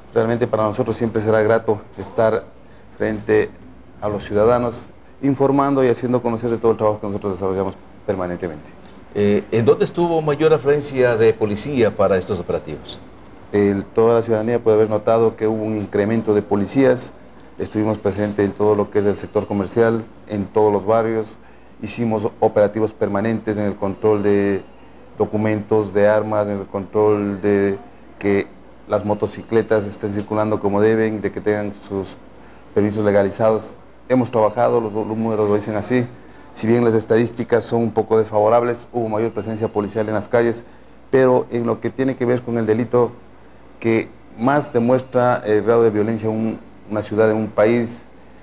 Realmente para nosotros siempre será grato estar frente a los ciudadanos, informando y haciendo conocer de todo el trabajo que nosotros desarrollamos permanentemente. ¿En dónde estuvo mayor afluencia de policía para estos operativos? Toda la ciudadanía puede haber notado que hubo un incremento de policías. Estuvimos presentes en todo lo que es el sector comercial, en todos los barrios. Hicimos operativos permanentes en el control de documentos, de armas, en el control de que las motocicletas estén circulando como deben, de que tengan sus permisos legalizados. Hemos trabajado, los números lo dicen así. Si bien las estadísticas son un poco desfavorables, hubo mayor presencia policial en las calles, pero en lo que tiene que ver con el delito que más demuestra el grado de violencia en una ciudad, en un país,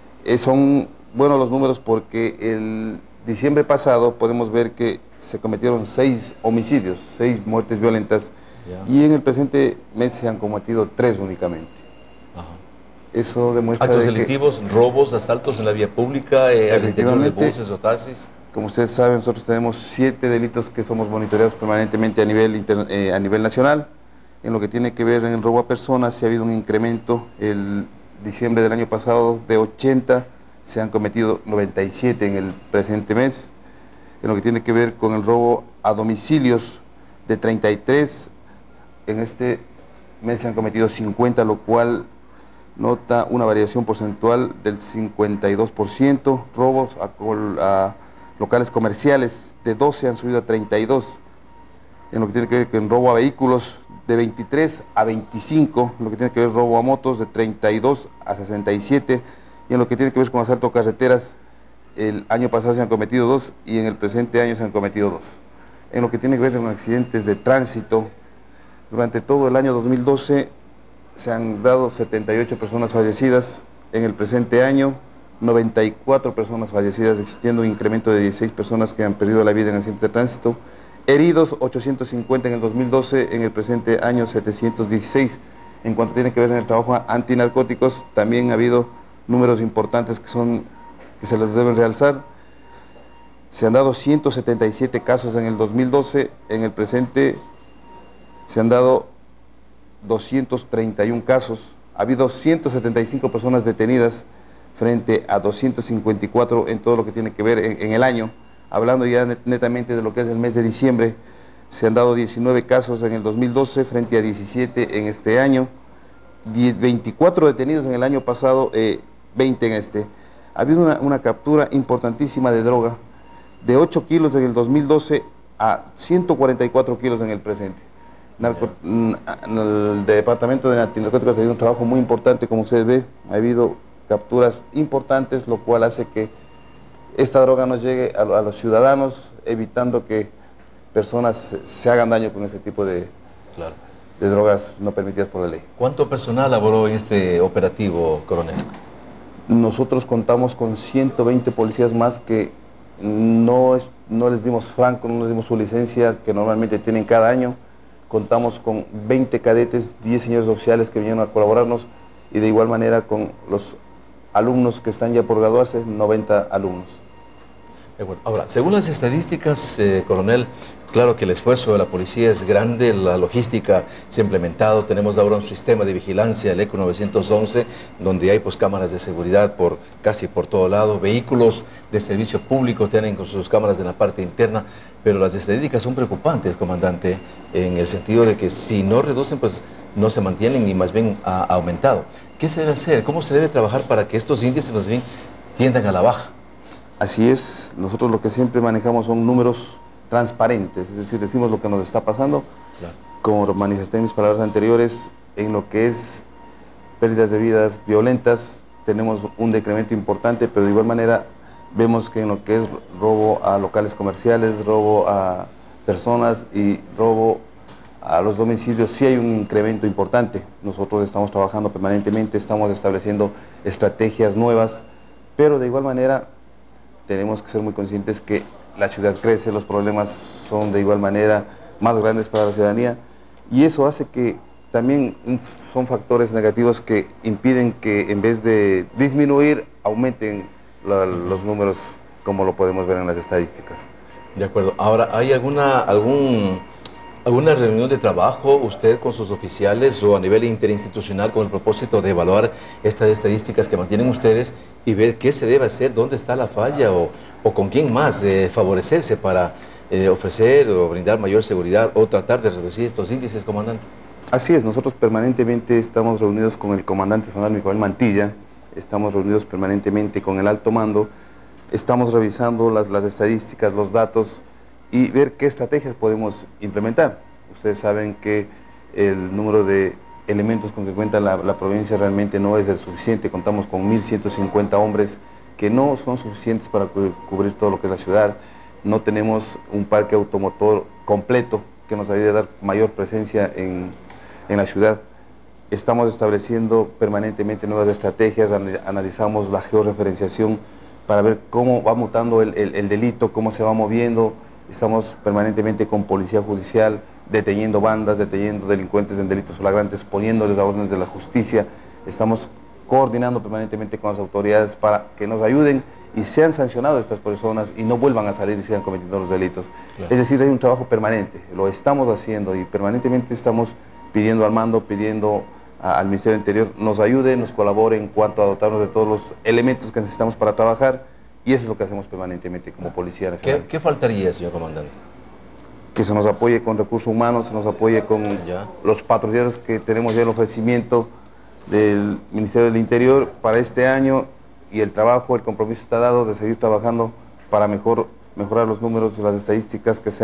son buenos los números porque el diciembre pasado podemos ver que se cometieron 6 homicidios, 6 muertes violentas, y en el presente mes se han cometido 3 únicamente. Ajá. Eso demuestra actos de delictivos, robos, asaltos en la vía pública, al interior de buses o taxis. Como ustedes saben, nosotros tenemos 7 delitos que somos monitoreados permanentemente a nivel nacional. En lo que tiene que ver en el robo a personas, sí ha habido un incremento. El diciembre del año pasado de 80 se han cometido 97 en el presente mes. En lo que tiene que ver con el robo a domicilios, de 33, en este mes se han cometido 50, lo cual nota una variación porcentual del 52%. Robos a locales comerciales de 12 han subido a 32. En lo que tiene que ver con robo a vehículos, de 23 a 25, en lo que tiene que ver robo a motos, de 32 a 67, y en lo que tiene que ver con asalto a carreteras, el año pasado se han cometido 2 y en el presente año se han cometido 2. En lo que tiene que ver con accidentes de tránsito, durante todo el año 2012 se han dado 78 personas fallecidas, en el presente año 94 personas fallecidas, existiendo un incremento de 16 personas que han perdido la vida en accidentes de tránsito. Heridos 850 en el 2012, en el presente año 716. En cuanto tiene que ver en el trabajo antinarcóticos, también ha habido números importantes que se les deben realzar. Se han dado 177 casos en el 2012, en el presente se han dado 231 casos. Ha habido 175 personas detenidas frente a 254 en todo lo que tiene que ver en el año. Hablando ya netamente de lo que es el mes de diciembre, se han dado 19 casos en el 2012 frente a 17 en este año, 24 detenidos en el año pasado, 20 en este. Ha habido una captura importantísima de droga, de 8 kilos en el 2012 a 144 kilos en el presente. El Departamento de Antinarcóticos ha tenido un trabajo muy importante, como ustedes ven, ha habido capturas importantes, lo cual hace que esta droga nos llegue a los ciudadanos, evitando que personas se hagan daño con ese tipo de drogas no permitidas por la ley. ¿Cuánto personal laboró en este operativo, coronel? Nosotros contamos con 120 policías más que no les dimos franco, no les dimos su licencia que normalmente tienen cada año. Contamos con 20 cadetes, 10 señores oficiales que vinieron a colaborarnos, y de igual manera con los alumnos que están ya por graduarse, 90 alumnos. Ahora, según las estadísticas, coronel, claro que el esfuerzo de la policía es grande, la logística se ha implementado, tenemos ahora un sistema de vigilancia, el ECO 911, donde hay pues cámaras de seguridad casi por todo lado, vehículos de servicio público tienen con sus cámaras en la parte interna, pero las estadísticas son preocupantes, comandante, en el sentido de que si no reducen, pues no se mantienen y más bien ha aumentado. ¿Qué se debe hacer? ¿Cómo se debe trabajar para que estos índices más bien tiendan a la baja? Así es, nosotros lo que siempre manejamos son números transparentes, es decir, decimos lo que nos está pasando. Claro. Como manifesté en mis palabras anteriores, en lo que es pérdidas de vidas violentas, tenemos un decremento importante, pero de igual manera vemos que en lo que es robo a locales comerciales, robo a personas y robo a los domicilios, sí hay un incremento importante. Nosotros estamos trabajando permanentemente, estamos estableciendo estrategias nuevas, pero de igual manera tenemos que ser muy conscientes que la ciudad crece, los problemas son de igual manera más grandes para la ciudadanía, y eso hace que también son factores negativos que impiden que en vez de disminuir, aumenten los números, como lo podemos ver en las estadísticas. De acuerdo. Ahora, ¿hay algún ¿Alguna reunión de trabajo usted con sus oficiales o a nivel interinstitucional con el propósito de evaluar estas estadísticas que mantienen ustedes y ver qué se debe hacer, dónde está la falla o con quién más favorecerse para ofrecer o brindar mayor seguridad o tratar de reducir estos índices, comandante? Así es, nosotros permanentemente estamos reunidos con el comandante zonal Micael Mantilla, estamos reunidos permanentemente con el alto mando, estamos revisando las estadísticas, los datos y ver qué estrategias podemos implementar. Ustedes saben que el número de elementos con que cuenta la provincia realmente no es el suficiente, contamos con 1.150 hombres que no son suficientes para cubrir todo lo que es la ciudad, no tenemos un parque automotor completo que nos ayude a dar mayor presencia en la ciudad. Estamos estableciendo permanentemente nuevas estrategias, analizamos la georreferenciación para ver cómo va mutando el delito, cómo se va moviendo. Estamos permanentemente con policía judicial, deteniendo bandas, deteniendo delincuentes en delitos flagrantes, poniéndoles a órdenes de la justicia. Estamos coordinando permanentemente con las autoridades para que nos ayuden y sean sancionadas estas personas y no vuelvan a salir y sigan cometiendo los delitos. Claro. Es decir, hay un trabajo permanente, lo estamos haciendo y permanentemente estamos pidiendo al mando, pidiendo al Ministerio del Interior nos ayude, nos colabore en cuanto a dotarnos de todos los elementos que necesitamos para trabajar y eso es lo que hacemos permanentemente como Policía Nacional. ¿Qué faltaría, señor comandante? Que se nos apoye con recursos humanos, se nos apoye con los patrulleros que tenemos ya el ofrecimiento del Ministerio del Interior para este año y el trabajo, el compromiso está dado de seguir trabajando para mejorar los números, las estadísticas, que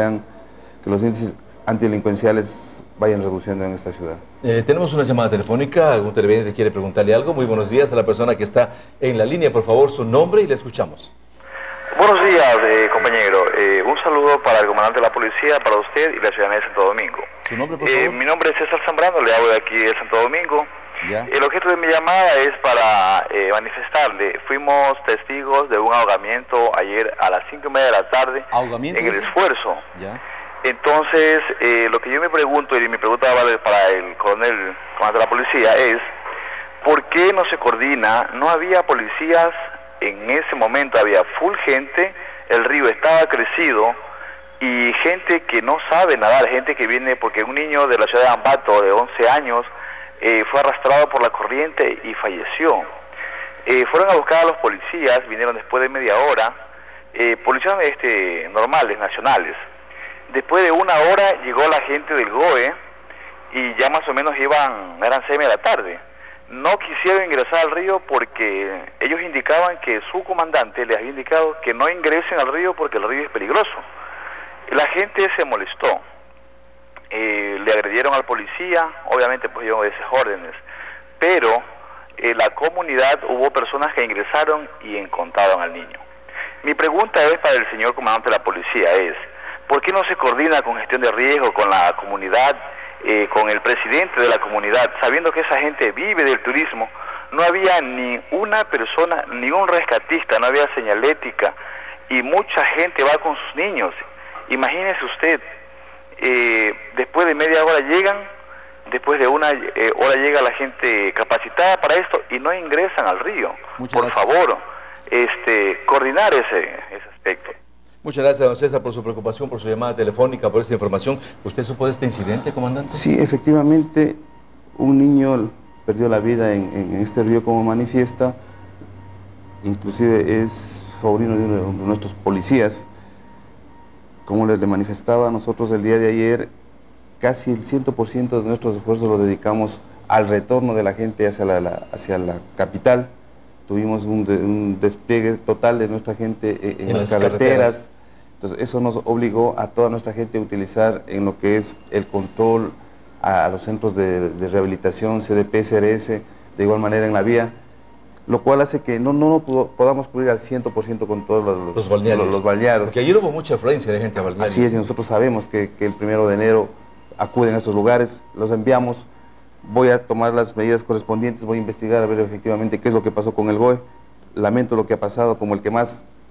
los índices antidelincuenciales vayan reduciendo en esta ciudad. Tenemos una llamada telefónica, algún televidente quiere preguntarle algo. Muy buenos días a la persona que está en la línea, por favor, su nombre y le escuchamos. Buenos días, compañero. Un saludo para el comandante de la policía, para usted y la ciudadanía de Santo Domingo. ¿Su nombre, por favor? Mi nombre es César Zambrano, le hablo de aquí de Santo Domingo. ¿Ya? El objeto de mi llamada es para manifestarle. Fuimos testigos de un ahogamiento ayer a las 5:30 de la tarde. ¿Ahogamiento? En el esfuerzo. ¿Ya? Entonces, lo que yo me pregunto, y mi pregunta vale para el coronel comandante de la policía, es ¿por qué no se coordina? No había policías en ese momento, había full gente, el río estaba crecido y gente que no sabe nadar, gente que viene, porque un niño de la ciudad de Ambato de 11 años fue arrastrado por la corriente y falleció. Fueron a buscar a los policías, vinieron después de media hora, policías normales, nacionales. Después de una hora llegó la gente del GOE y ya más o menos eran 6 de la tarde. No quisieron ingresar al río porque ellos indicaban que su comandante les había indicado que no ingresen al río porque el río es peligroso. La gente se molestó, le agredieron al policía, obviamente pues dio esas órdenes, pero la comunidad, hubo personas que ingresaron y encontraron al niño. Mi pregunta es para el señor comandante de la policía es, ¿por qué no se coordina con gestión de riesgo, con la comunidad, con el presidente de la comunidad, sabiendo que esa gente vive del turismo? No había ni una persona, ni un rescatista, no había señalética y mucha gente va con sus niños. Imagínese usted, después de media hora llegan, después de una hora llega la gente capacitada para esto y no ingresan al río. Por favor, coordinar ese aspecto. Muchas gracias, don César, por su preocupación, por su llamada telefónica, por esta información. ¿Usted supo de este incidente, comandante? Sí, efectivamente, un niño perdió la vida en este río, como manifiesta. Inclusive es sobrino de uno de nuestros policías. Como le manifestaba, nosotros el día de ayer casi el 100% de nuestros esfuerzos lo dedicamos al retorno de la gente hacia la capital. Tuvimos un despliegue total de nuestra gente en las carreteras. Entonces eso nos obligó a toda nuestra gente a utilizar en lo que es el control a los centros de rehabilitación, CDP, CRS, de igual manera en la vía, lo cual hace que no podamos cubrir al 100% con todos los balnearios. Porque ayer hubo mucha afluencia de gente a balnearios. Así es, y nosotros sabemos que el 1 de enero acuden a estos lugares, los enviamos. Voy a tomar las medidas correspondientes, voy a investigar a ver efectivamente qué es lo que pasó con el GOE. Lamento lo que ha pasado, como el que más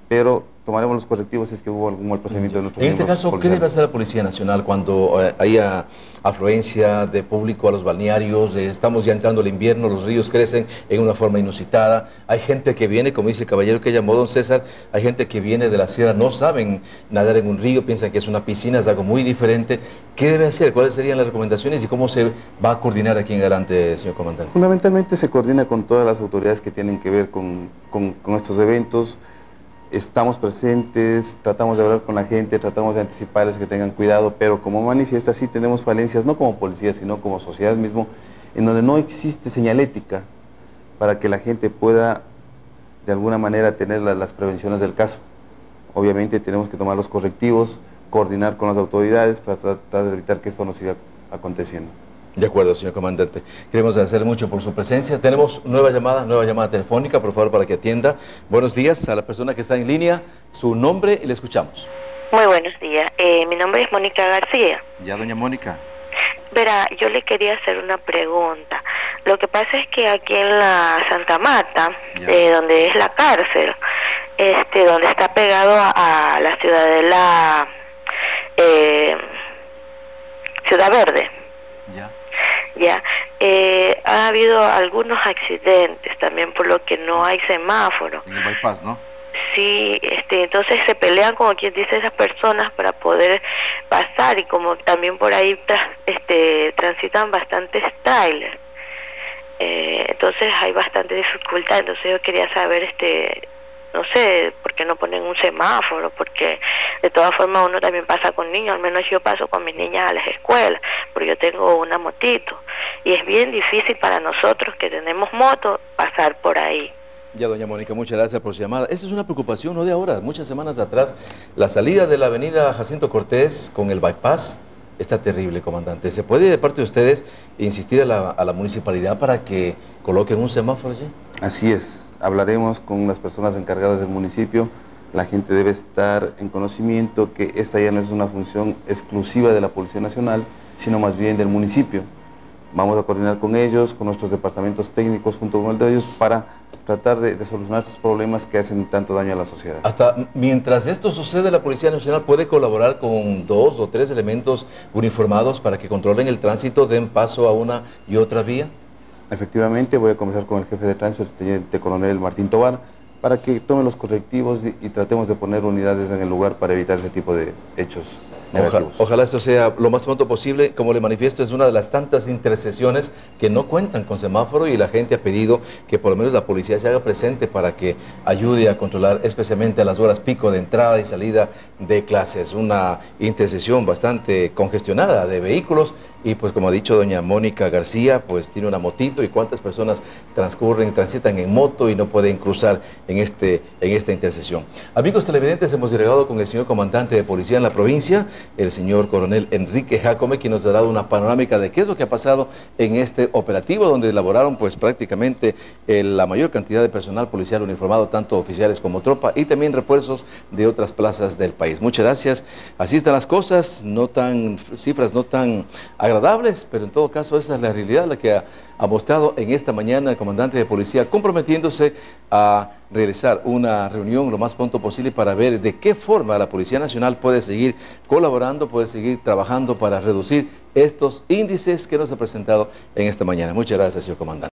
pero tomaremos los correctivos si es que hubo algún mal procedimiento de nuestros En este miembros caso, ¿qué policiales. debe hacer la Policía Nacional cuando haya afluencia de público a los balnearios? Estamos ya entrando el invierno, los ríos crecen en una forma inusitada. Hay gente que viene, como dice el caballero que llamó don César, hay gente que viene de la sierra, no saben nadar en un río, piensan que es una piscina, es algo muy diferente. ¿Qué debe hacer? ¿Cuáles serían las recomendaciones y cómo se va a coordinar aquí en adelante, señor comandante? Fundamentalmente se coordina con todas las autoridades que tienen que ver con estos eventos. Estamos presentes, tratamos de hablar con la gente, tratamos de anticiparles que tengan cuidado, pero como manifiesta, sí tenemos falencias, no como policía, sino como sociedad mismo, en donde no existe señalética para que la gente pueda de alguna manera tener las prevenciones del caso. Obviamente tenemos que tomar los correctivos, coordinar con las autoridades para tratar de evitar que esto no siga aconteciendo. De acuerdo, señor comandante. Queremos agradecer mucho por su presencia. Tenemos nueva llamada telefónica, por favor, para que atienda. Buenos días a la persona que está en línea, su nombre y le escuchamos. Muy buenos días. Mi nombre es Mónica García. Ya, doña Mónica. Verá, yo le quería hacer una pregunta. Lo que pasa es que aquí en la Santa Marta, donde es la cárcel, donde está pegado a la ciudadela Ciudad Verde, ha habido algunos accidentes también por lo que no hay semáforo. En el bypass, ¿no? Sí, entonces se pelean, como quien dice, esas personas para poder pasar, y como también por ahí transitan bastantes trailers, entonces hay bastante dificultad. Entonces yo quería saber, no sé, por qué no ponen un semáforo, porque de todas formas uno también pasa con niños, al menos yo paso con mis niñas a las escuelas, porque yo tengo una motito, y es bien difícil para nosotros que tenemos moto pasar por ahí. Ya, doña Mónica, muchas gracias por su llamada. Esta es una preocupación, no de ahora, muchas semanas atrás. La salida de la avenida Jacinto Cortés con el bypass está terrible, comandante. ¿Se puede, de parte de ustedes, insistir a la municipalidad para que coloquen un semáforo allí? Así es, hablaremos con las personas encargadas del municipio. La gente debe estar en conocimiento que esta ya no es una función exclusiva de la Policía Nacional, sino más bien del municipio. Vamos a coordinar con ellos, con nuestros departamentos técnicos, junto con el de ellos, para tratar de solucionar estos problemas que hacen tanto daño a la sociedad. Hasta mientras esto sucede, la Policía Nacional puede colaborar con 2 o 3 elementos uniformados para que controlen el tránsito, den paso a una y otra vía. Efectivamente, voy a conversar con el jefe de tránsito, el teniente coronel Martín Tobar, para que tome los correctivos y tratemos de poner unidades en el lugar para evitar ese tipo de hechos negativos. Ojalá esto sea lo más pronto posible. Como le manifiesto, es una de las tantas intersecciones que no cuentan con semáforo, y la gente ha pedido que por lo menos la policía se haga presente para que ayude a controlar, especialmente a las horas pico de entrada y salida de clases. Una intersección bastante congestionada de vehículos, y pues como ha dicho doña Mónica García, pues tiene una motito, y cuántas personas transitan en moto y no pueden cruzar en esta intersección. Amigos televidentes, hemos llegado con el señor comandante de policía en la provincia, el señor coronel Enrique Jacome, quien nos ha dado una panorámica de qué es lo que ha pasado en este operativo, donde elaboraron pues prácticamente la mayor cantidad de personal policial uniformado, tanto oficiales como tropa, y también refuerzos de otras plazas del país. Muchas gracias. Así están las cosas, cifras no tan agradables, pero en todo caso esa es la realidad, la que ha mostrado en esta mañana el comandante de policía, comprometiéndose a realizar una reunión lo más pronto posible para ver de qué forma la Policía Nacional puede seguir colaborando, puede seguir trabajando para reducir estos índices que nos ha presentado en esta mañana. Muchas gracias, señor comandante.